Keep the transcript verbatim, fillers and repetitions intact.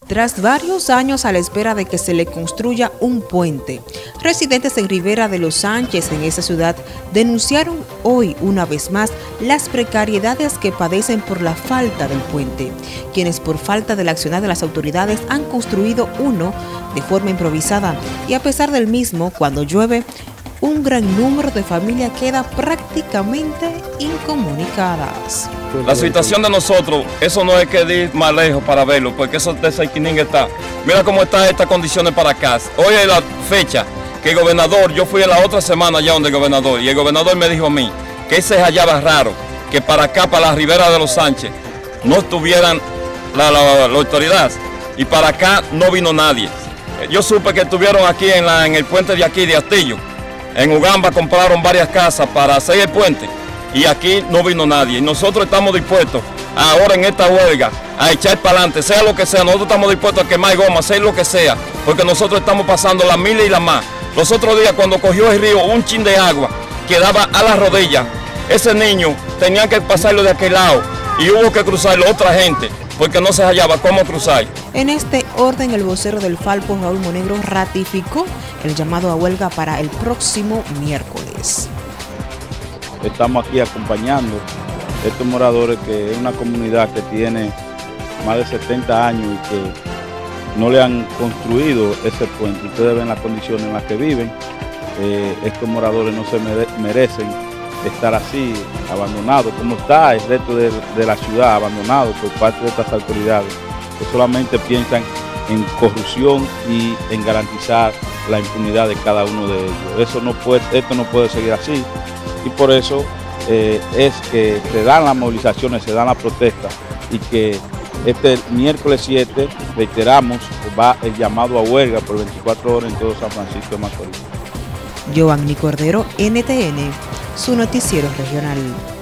Tras varios años a la espera de que se le construya un puente, residentes en Rivera de los Sánchez, en esa ciudad, denunciaron hoy una vez más las precariedades que padecen por la falta del puente, quienes por falta del accionar de las autoridades han construido uno de forma improvisada y a pesar del mismo, cuando llueve, un gran número de familias queda prácticamente incomunicadas. La situación de nosotros, eso no hay que ir más lejos para verlo, porque eso de Saiquinín está. Mira cómo están estas condiciones para acá. Hoy es la fecha que el gobernador, yo fui la otra semana allá donde el gobernador, y el gobernador me dijo a mí que se hallaba raro que para acá, para la Ribera de los Sánchez, no estuvieran las la, la, la autoridades, y para acá no vino nadie. Yo supe que estuvieron aquí en, la, en el puente de aquí de Astillo. En Ugamba compraron varias casas para hacer el puente y aquí no vino nadie. Y nosotros estamos dispuestos ahora en esta huelga a echar para adelante, sea lo que sea. Nosotros estamos dispuestos a quemar goma, hacer lo que sea, porque nosotros estamos pasando las miles y las más. Los otros días cuando cogió el río un chin de agua que daba a las rodillas, ese niño tenía que pasarlo de aquel lado y hubo que cruzarlo otra gente, porque no se hallaba cómo cruzar. En este orden, el vocero del Falpo, Raúl Monegro, ratificó el llamado a huelga para el próximo miércoles. Estamos aquí acompañando a estos moradores, que es una comunidad que tiene más de setenta años y que no le han construido ese puente. Ustedes ven las condiciones en las que viven. Eh, estos moradores no se merecen estar así, abandonados, como está el resto de, de la ciudad, abandonado por parte de estas autoridades, que solamente piensan en corrupción y en garantizar la impunidad de cada uno de ellos. Eso no puede, esto no puede seguir así, y por eso eh, es que se dan las movilizaciones, se dan las protestas, y que este miércoles siete, reiteramos, va el llamado a huelga por veinticuatro horas en todo San Francisco de Macorís. Giovanni Cordero, N T N, su noticiero regional.